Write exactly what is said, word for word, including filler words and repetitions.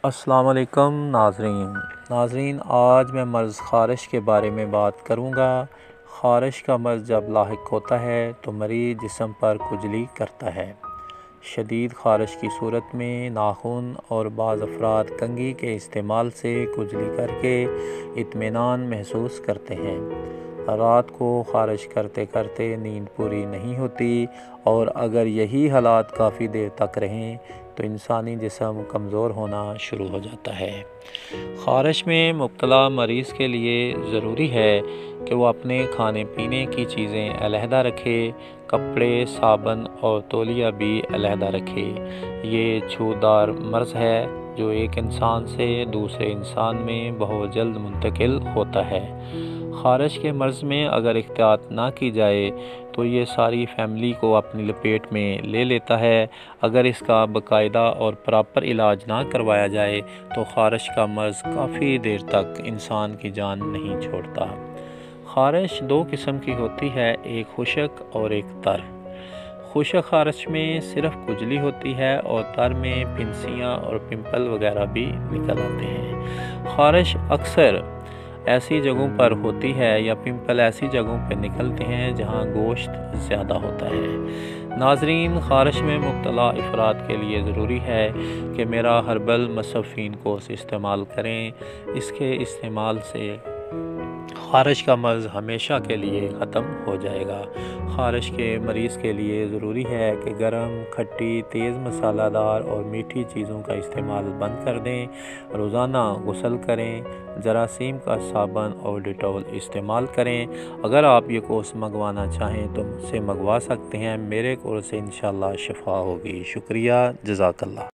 अस्सलाम वालेकुम नाज़रीन नाज़रीन आज मैं मर्ज़ ख़ारिश के बारे में बात करूँगा। ख़ारिश का मर्ज़ जब लाहिक होता है तो मरीज़ जिस्म पर खुजली करता है। शदीद ख़ारिश की सूरत में नाखून और बाज़ अफ़राद कंघी के इस्तेमाल से खुजली करके इत्मीनान महसूस करते हैं। रात को ख़ारिश करते करते नींद पूरी नहीं होती और अगर यही हालात काफ़ी देर तक रहें तो इंसानी जिस्म कमज़ोर होना शुरू हो जाता है। ख़ारिश में मुब्तला मरीज़ के लिए ज़रूरी है कि वो अपने खाने पीने की चीज़ें अलहदा रखे, कपड़े, साबुन और तौलिया भी अलहदा रखे। ये छूतदार मर्ज़ है जो एक इंसान से दूसरे इंसान में बहुत जल्द मुंतकिल होता है। ख़ारिश के मर्ज़ में अगर एहतियात ना की जाए तो ये सारी फैमिली को अपनी लपेट में ले लेता है। अगर इसका बाकायदा और प्रॉपर इलाज ना करवाया जाए तो ख़ारिश का मर्ज़ काफ़ी देर तक इंसान की जान नहीं छोड़ता। ख़ारिश दो किस्म की होती है, एक खुशक और एक तर। खुशक ख़ारिश में सिर्फ खुजली होती है और तर में फिंसियाँ और पिंपल वगैरह भी निकल आते हैं। ख़ारिश अक्सर ऐसी जगहों पर होती है या पिंपल ऐसी जगहों पर निकलते हैं जहां गोश्त ज़्यादा होता है। नाज़रीन ख़ारिश में मुब्तला अफराद के लिए ज़रूरी है कि मेरा हर्बल मसफ़ीन कोर्स इस्तेमाल करें। इसके इस्तेमाल से ख़ारिश का मर्ज़ हमेशा के लिए ख़त्म हो जाएगा। ख़ारिश के मरीज़ के लिए ज़रूरी है कि गर्म, खट्टी, तेज़ मसालादार और मीठी चीज़ों का इस्तेमाल बंद कर दें। रोज़ाना गुस्ल करें, जरासीम का साबुन और डिटॉल इस्तेमाल करें। अगर आप ये कोर्स मंगवाना चाहें तो मुझसे मंगवा सकते हैं। मेरे कोर्स से इंशाअल्लाह शिफा होगी। शुक्रिया, जज़ाकल्लाह।